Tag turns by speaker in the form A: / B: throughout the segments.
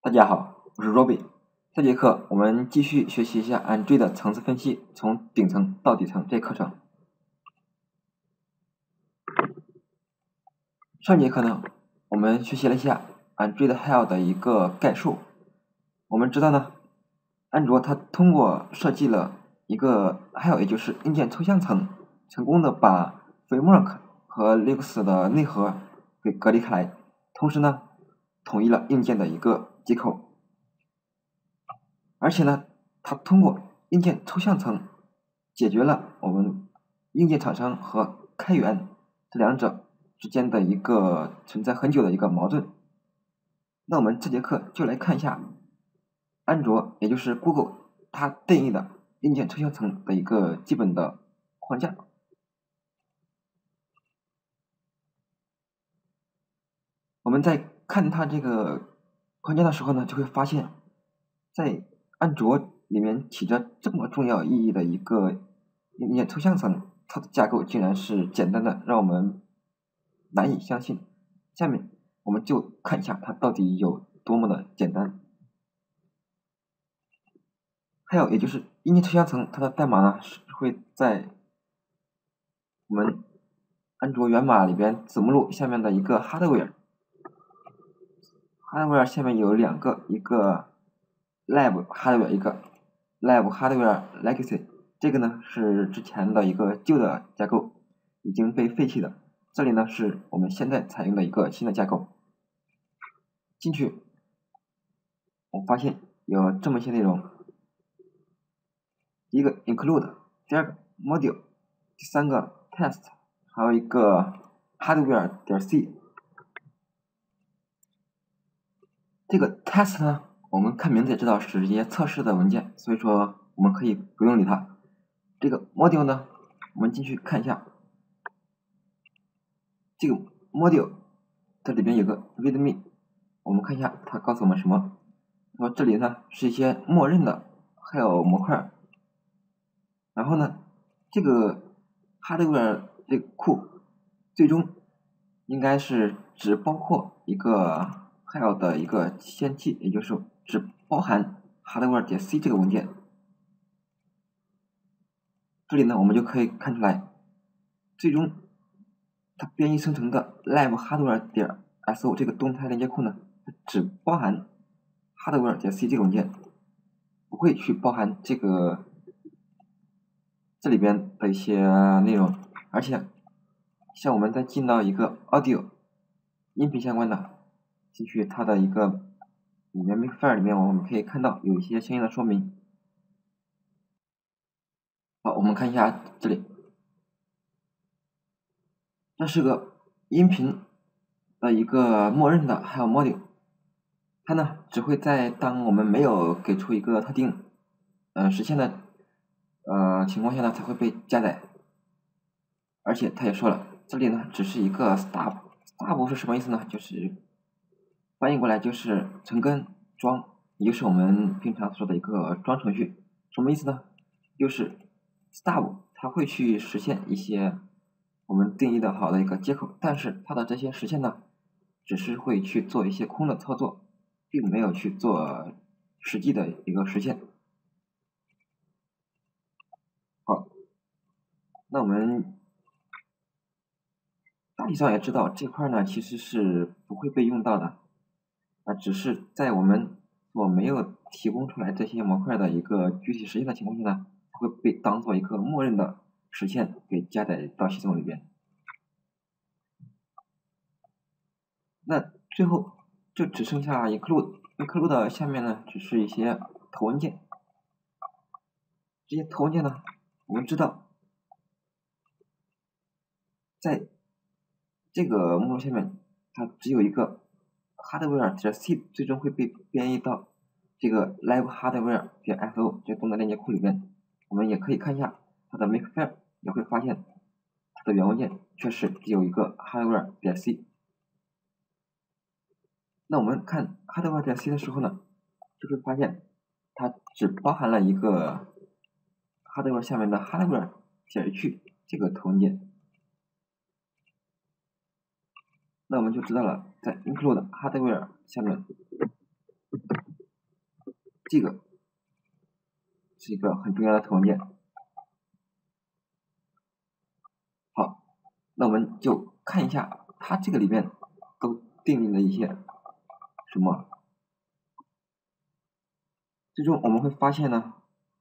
A: 大家好，我是 Robbie。这节课我们继续学习一下 Android 的层次分析，从顶层到底层这课程。上节课呢，我们学习了一下 Android Hell 的一个概述。我们知道呢，安卓它通过设计了一个 Hell，也就是硬件抽象层，成功的把 Framework 和 Linux 的内核给隔离开来，同时呢，统一了硬件的一个接口。而且呢，它通过硬件抽象层解决了我们硬件厂商和开源这两者之间的一个存在很久的一个矛盾。那我们这节课就来看一下安卓，也就是 Google 它定义的硬件抽象层的一个基本的框架。我们在看它这个框架的时候呢，就会发现，在安卓里面起着这么重要意义的一个硬件抽象层，它的架构竟然是简单的让我们难以相信。下面我们就看一下它到底有多么的简单。还有也就是硬件抽象层，它的代码呢是会在我们安卓源码里边子目录下面的一个 hardware。hardware 下面有两个，一个 lab hardware， 一个 lab hardware legacy。这个呢是之前的一个旧的架构，已经被废弃的。这里呢是我们现在采用的一个新的架构。进去，我发现有这么些内容：第一个 include， 第二个 module， 第三个 test， 还有一个 hardware.c。这个 test 呢，我们看名字也知道是一些测试的文件，所以说我们可以不用理它。这个 module 呢，我们进去看一下，这个 module 这里边有个 readme， 我们看一下它告诉我们什么。说这里呢是一些默认的还有模块，然后呢这个 hardware 这个库最终应该是只包括一个 Hell 的一个先期，也就是只包含 hardware.c 这个文件。这里呢我们就可以看出来，最终它编译生成的 live hardware.so 这个动态连接库呢，它只包含 hardware.c 这个文件，不会去包含这里边的一些内容。而且像我们再进到一个 audio 音频相关的，进去它的一个里面 Makefile 里面，我们可以看到有一些相应的说明。好，我们看一下这里，这是个音频的一个默认的还有 module， 它呢只会在当我们没有给出一个特定实现的情况下呢才会被加载。而且他也说了，这里呢只是一个 stub 是什么意思呢？就是翻译过来就是陈根装，也就是我们平常说的一个装程序。什么意思呢？就是 stub 它会去实现一些我们定义的好的一个接口，但是它的这些实现呢，只是会去做一些空的操作，并没有去做实际的一个实现。好，那我们大体上也知道这块呢其实是不会被用到的，只是在我们所没有提供出来这些模块的一个具体实现的情况下呢，会被当做一个默认的实现给加载到系统里边。那最后就只剩下 include 下面呢只是一些头文件。这些头文件呢，我们知道在这个目录下面它只有一个 hardware.c 最终会被编译到这个 live hardware.so 这个动态链接库里边。我们也可以看一下它的 Makefile， 也会发现它的原文件确实只有一个 hardware.c。那我们看 hardware.c 的时候呢，就会发现它只包含了一个 hardware 下面的 hardware.h 这个头文件。那我们就知道了，在 include hardware 下面这个是一个很重要的头文件。好，那我们就看一下它这个里面都定义了一些什么。最终我们会发现呢，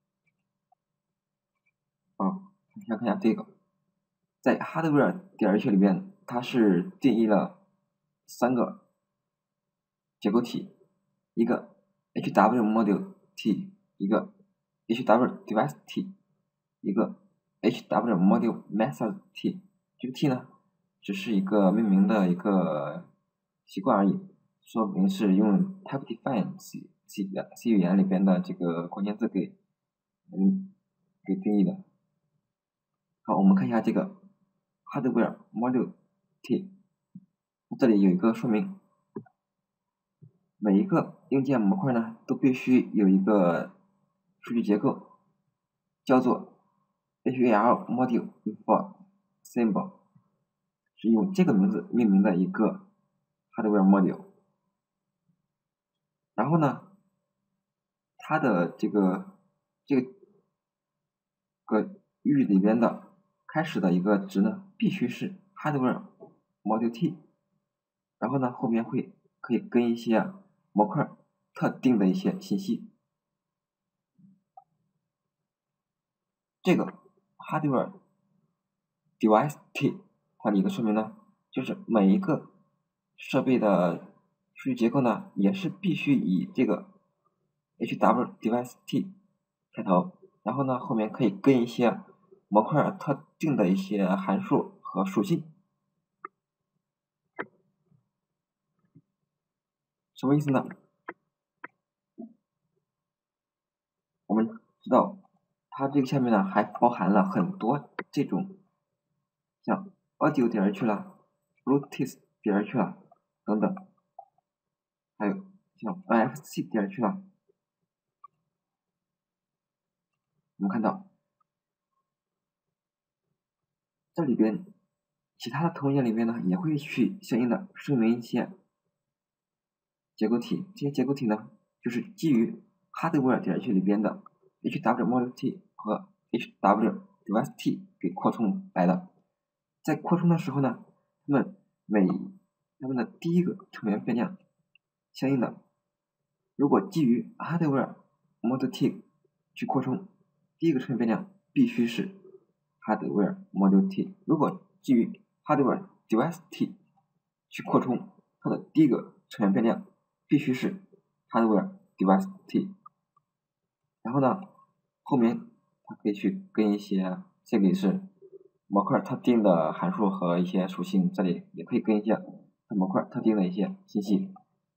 A: 看一下这个，在 hardware 点 h 里面，它是定义了3个结构体，一个 HW module T， 一个 HW device T， 一个 HW module method T。 这个 T 呢，只是一个命名的一个习惯而已，说明是用 type-defined C 语言里边的这个关键字给定义的。好，我们看一下这个 hardware module T， 这里有一个说明，每一个硬件模块呢都必须有一个数据结构，叫做 HAL module info symbol， 是用这个名字命名的一个 hardware module。然后呢，它的这个域里边的开始的一个值呢，必须是 hardware module T， 然后呢后面可以跟一些模块特定的一些信息。这个 hardware device T 它的一个说明呢，就是每一个设备的数据结构呢，也是必须以这个 HW device T 开头，然后呢后面可以跟一些模块特定的一些函数和属性。什么意思呢？我们知道它这个下面呢还包含了很多这种像 audio 点 h 啦 Bluetooth 点 h 啦等等，还有像 NFC 点 h 啦。我们看到这里边其他的头文件里面呢也会去相应的声明一些结构体，这些结构体呢就是基于 hardware 点 h 里边的 HW module T 和 HW device T 给扩充来的。在扩充的时候呢，它们的第一个成员变量相应的，如果基于 hardware module T 去扩充，第一个成员变量必须是 hardware module T。如果基于 hardware device T 去扩充，它的第一个成员变量必须是 hardware device T。然后呢，后面它可以去跟一些这里是模块特定的函数和一些属性，这里也可以跟一些模块特定的一些信息。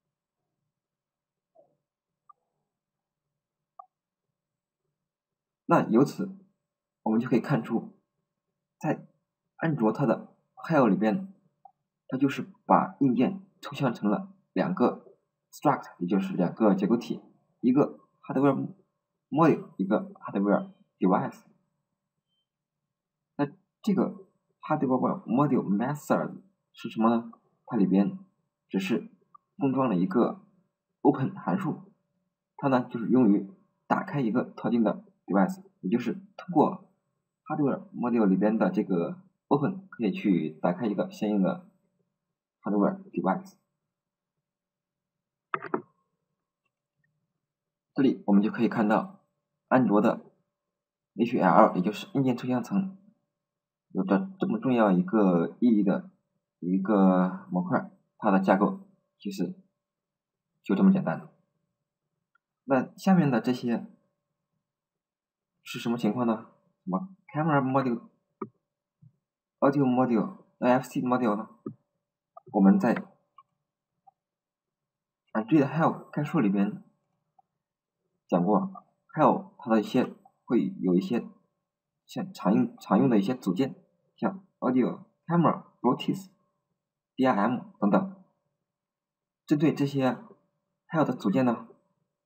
A: 那由此我们就可以看出，在安卓它的 HAL 里边，它就是把硬件抽象成了2个 struct， 也就是2个结构体，一个 hardware module， 一个 hardware device。那这个 hardware module method 是什么呢？它里边只是封装了一个 open 函数，它呢就是用于打开一个特定的 device， 也就是通过 hardware module 里边的这个 open 可以去打开一个相应的 hardware device。这里我们就可以看到安卓的 HAL， 也就是硬件抽象层，有着这么重要一个意义的一个模块，它的架构其实就这么简单。那下面的这些是什么情况呢？什么 camera module、audio module、NFC module 呢？我们在 Android HAL 概述里边讲过，还有它的会有一些像常用的一些组件，像 audio、camera、Bluetooth、DRM 等等。针对这些还有的组件呢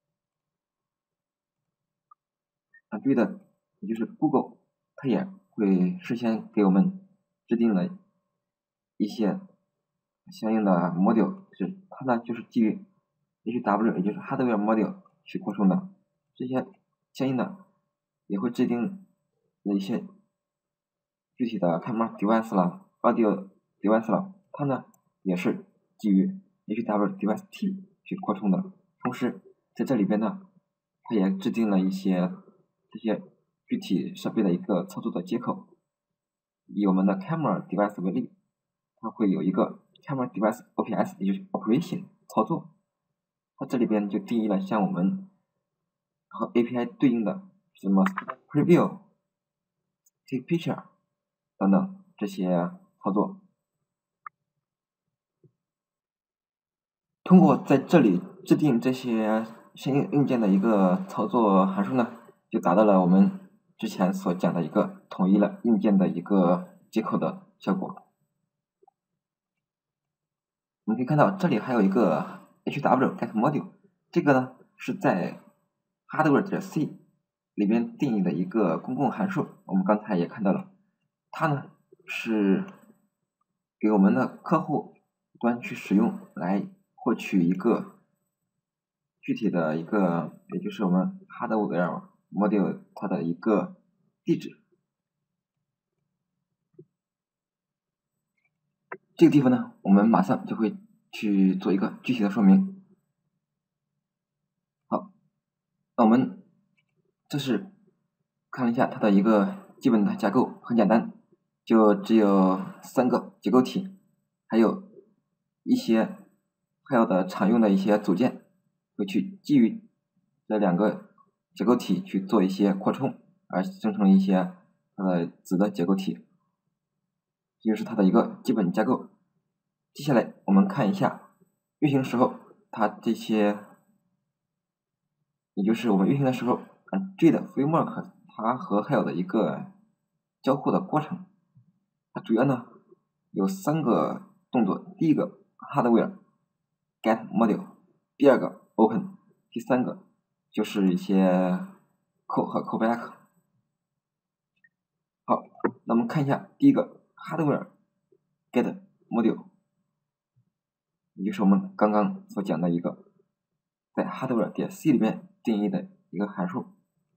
A: ，Android 也就是 Google， 它也会事先给我们制定了一些相应的 module， 它呢就是基于 HW， 也就是 hardware module 去扩充的，这些相应的也会制定一些具体的 camera device 了 ，audio device 了，它呢也是基于 HWDevice-T 去扩充的。同时在这里边呢，它也制定了一些这些具体设备的一个操作的接口。以我们的 camera device 为例，它会有一个 camera device OPS， 也就是 operation 操作。它这里边就定义了像我们和 API 对应的什么 preview、take picture 等等这些操作。通过在这里制定这些相应硬件的一个操作函数呢，就达到了我们之前所讲的一个统一了硬件的一个接口的效果。我们可以看到这里还有一个 HWGetModule， 这个呢是在 hardware.c 里边定义的一个公共函数。我们刚才也看到了，它呢是给我们的客户端去使用，来获取一个具体的一个，也就是我们 hardware module 它的一个地址。这个地方呢，我们马上就会去做一个具体的说明。好，那我们这是看了一下它的一个基本的架构，很简单，就只有3个结构体，还有一些还有的常用的一些组件，会去基于这2个结构体去做一些扩充，而生成一些它的子的结构体，这就是它的一个基本架构。接下来我们看一下运行时候它这些，也就是我们运行的时候 Android Framework 它和 Hell 的一个交互的过程。它主要呢有3个动作，第一个 Hardware Get Module， 第二个 Open， 第3个就是一些 call 和 callback。 好，那我们看一下第一个 Hardware Get Module， 也就是我们刚刚所讲的一个在 hardware.c 里面定义的一个函数。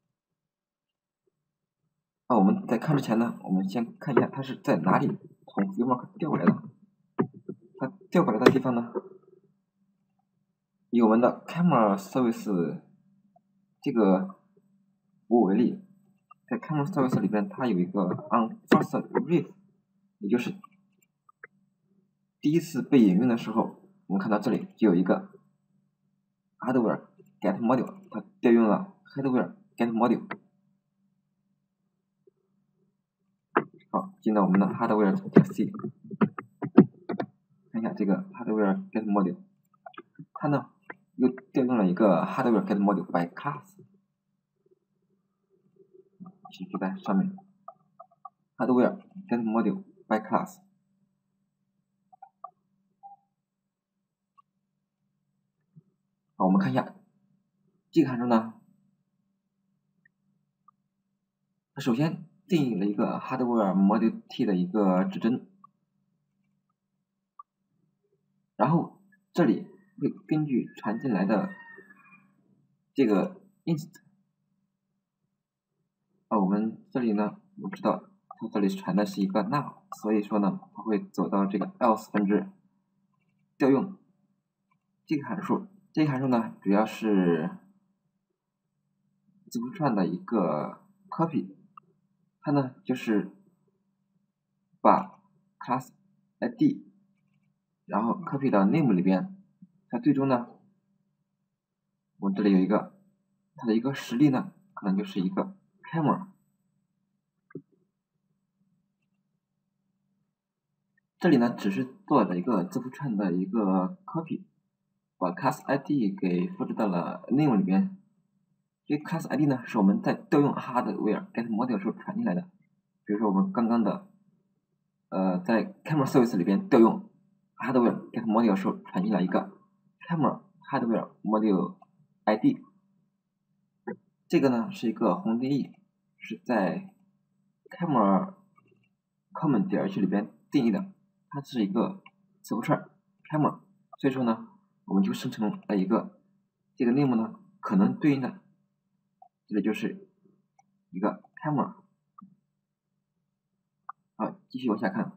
A: 那我们在看之前呢，我们先看一下它是在哪里从 framework 调过来的。它调过来的地方呢，以我们的 camera service 这个服务为例，在 camera service 里边，它有一个 on first ref， 也就是第一次被引用的时候，我们看到这里就有一个 hardware get module， 它调用了 hardware get module。 好，进到我们的 hardware.c， 看一下这个 hardware get module， 它呢又调用了一个 hardware get module by class， 其实就在上面 hardware get module by class。 好，我们看一下这个函数呢，它首先定义了一个 hardware module t 的一个指针，然后这里会根据传进来的这个 inst， 我们这里呢，我们知道它这里传的是一个 now， 所以说呢，它会走到这个 else 分支调用这个函数。这个函数呢，主要是字符串的一个 copy， 它呢就是把 class id 然后 copy 到 name 里边，它最终呢，我们这里有一个它的一个实例呢，可能就是一个 camera。 这里呢只是做了一个字符串的一个 copy， 把 class id 给复制到了 name 里边。这个 class id 呢是我们在调用 hardware get module 时候传进来的，比如说我们刚刚的在 camera service 里边调用 hardware get module 时候传进来一个 camera hardware module id， 这个呢是一个宏定义，是在 camera common 点 h 里边定义的，它是一个字符串 camera， 所以说呢我们就生成了一个这个 name 呢可能对应的，这里就是一个 camera。好，继续往下看，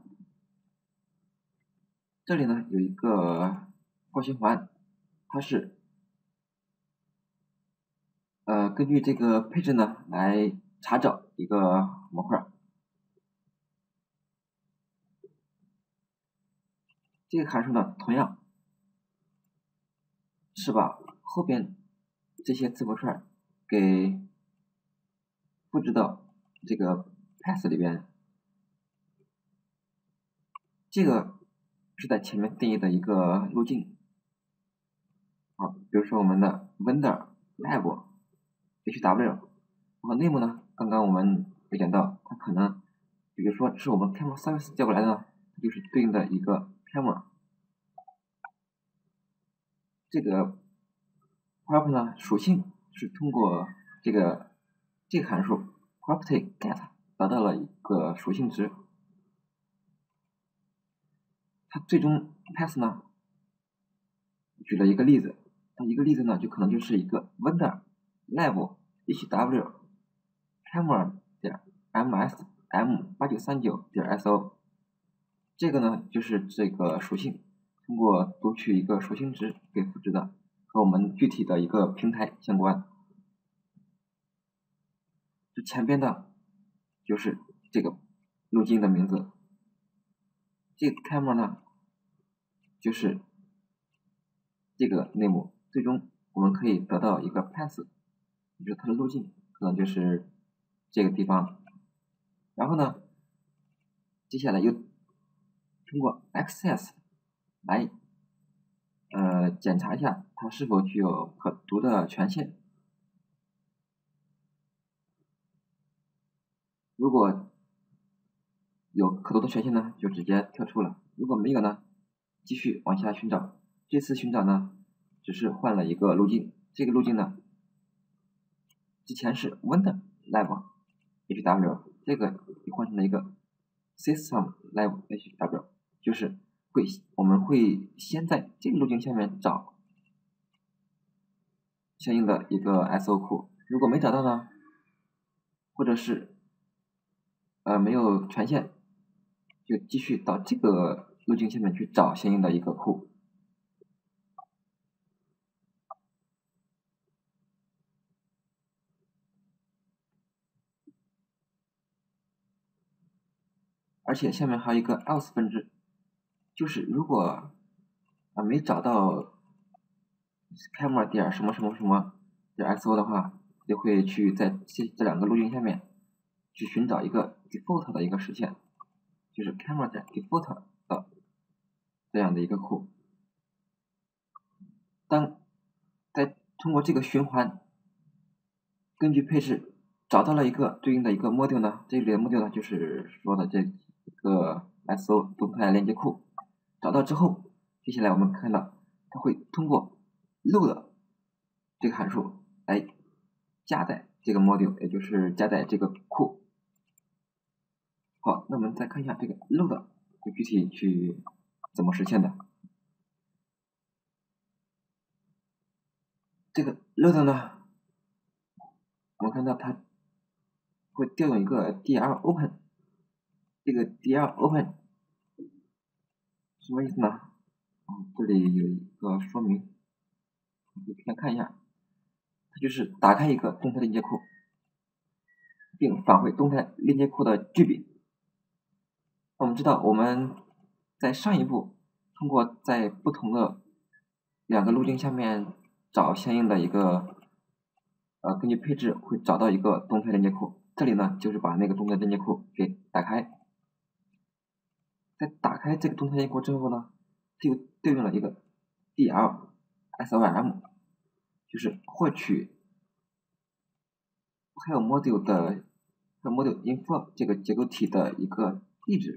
A: 这里呢有一个for循环，它是根据这个配置呢来查找一个模块。这个函数呢，同样是把后边这些字符串给复制到这个 path 里边。这个是在前面定义的一个路径。好，比如说我们的 vendor lab hw， 然后内部呢，刚刚我们有讲到，它可能比如说是我们 camera service 叫过来的呢，它就是对应的一个 camera。这个 prop 呢，属性是通过这个函数 property get 得到了一个属性值。它最终 path 呢，举了一个例子，它一个例子呢，就可能就是一个 vendor lab hw camera 点 msm8939 点 so， 这个呢就是这个属性通过读取一个属性值给复制的，和我们具体的一个平台相关。这前边的就是这个路径的名字，这个 camera 呢就是这个内幕，最终我们可以得到一个 path， 就是它的路径可能就是这个地方。然后呢，接下来又通过 access 来检查一下它是否具有可读的权限。如果有可读的权限呢，就直接跳出了；如果没有呢，继续往下寻找。这次寻找呢，只是换了一个路径。这个路径呢，之前是 vendor lab hw， 这个换成了一个 system lab hw， 就是我们会先在这个路径下面找相应的一个 so 库，如果没找到呢，或者是没有权限，就继续到这个路径下面去找相应的一个库。而且下面还有一个 else 分支，就是如果没找到 camera 点什么什么什么点 so 的话，就会去在这两个路径下面去寻找一个 default 的一个实现，就是 camera 点 default 的这样的一个库。当在通过这个循环，根据配置找到了一个对应的一个 module 呢，这里的 module 呢就是说的这一个 so 动态连接库。找到之后，接下来我们看到它会通过 load 这个函数来加载这个 module， 也就是加载这个库。好，那我们再看一下这个 load 会具体去怎么实现的。这个 load 呢，我们看到它会调用一个 dl open， 这个 dl open 什么意思呢？这里有一个说明，你先看一下，它就是打开一个动态链接库，并返回动态链接库的句柄。我们知道我们在上一步通过在不同的两个路径下面找相应的一个根据配置会找到一个动态链接库，这里呢就是把那个动态链接库给打开。在打开这个动态链接库之后呢，就对应了一个 dl som， 就是获取还有 module 的和 module info 这个结构体的一个地址。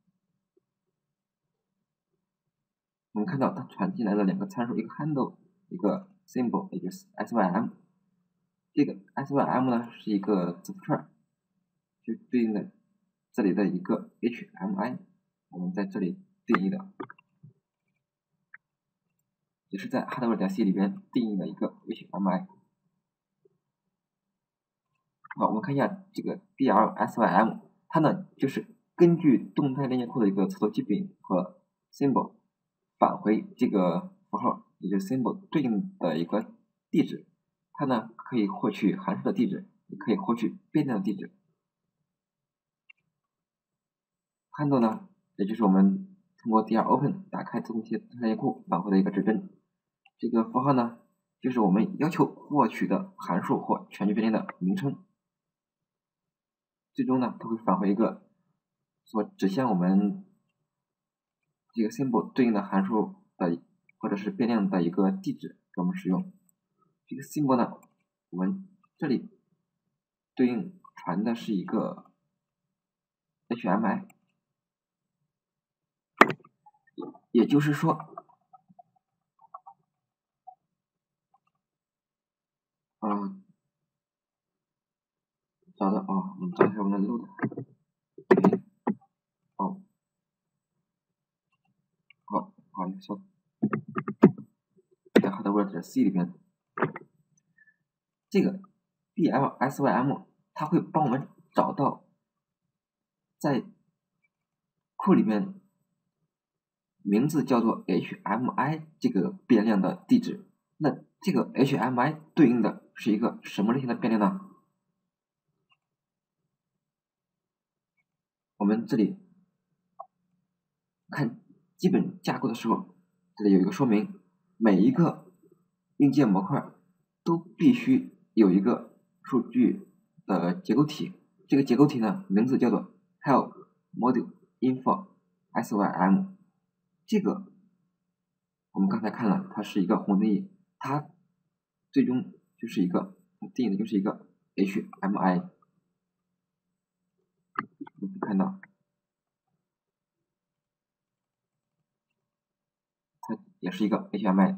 A: 我们看到它传进来了两个参数，一个 handle， 一个 symbol， 也就是 sym。这个 sym 呢是一个字符串，就对应的这里的一个 hmi， 我们在这里定义的，也是在 hardware.c 里边定义了一个 hmi。 好，我们看一下这个 DLSYM， 它呢就是根据动态链接库的一个操作基本和 symbol 返回这个符号，也就是 symbol 对应的一个地址。它呢可以获取函数的地址，也可以获取变量的地址。handle 呢，也就是我们通过 DLOpen 打开自动态链接库返回的一个指针。这个符号呢，就是我们要求获取的函数或全局变量的名称。最终呢，它会返回一个所指向我们这个 symbol 对应的函数的或者是变量的一个地址给我们使用。这个 symbol 呢，我们这里对应传的是一个 HMI， 也就是说，找到我们找一下我们的 load， 好，小在 hardware.c 里边，这个 DLSYM 它会帮我们找到在库里面名字叫做 HMI 这个变量的地址。那这个 HMI 对应的是一个什么类型的变量呢？我们这里看基本架构的时候，这里有一个说明，每一个硬件模块都必须有一个数据的结构体。这个结构体呢，名字叫做 help module info SYM。这个我们刚才看了，它是一个宏字义，它最终就是一个定义的就是一个 HMI。我们看到它也是一个 HMI。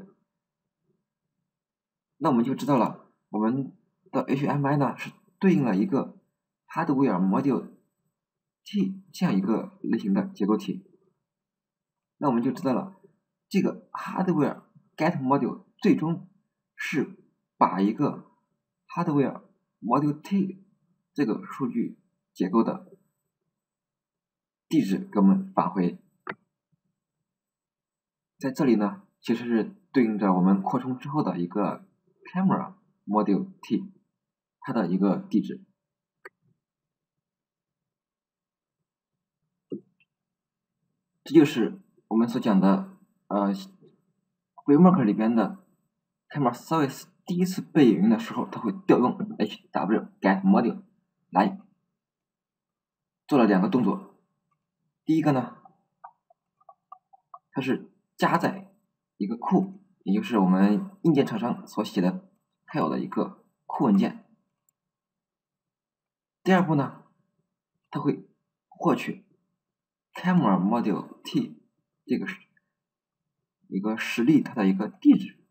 A: 那我们就知道了，我们的 HMI 呢是对应了一个 hardware module T 这样一个类型的结构体。那我们就知道了，这个 hardware get module 最终是把一个 hardware module T 这个数据结构的地址给我们返回。在这里呢，其实是对应着我们扩充之后的一个 camera module T 它的一个地址。这就是我们所讲的framework 里边的 camera service 第一次被引用的时候，它会调用 hw get module 来做了两个动作。第一个呢，它是加载一个库，也就是我们硬件厂商所写的配有的一个库文件。第二步呢，它会获取 camera module T 这个一个实例它的一个地址。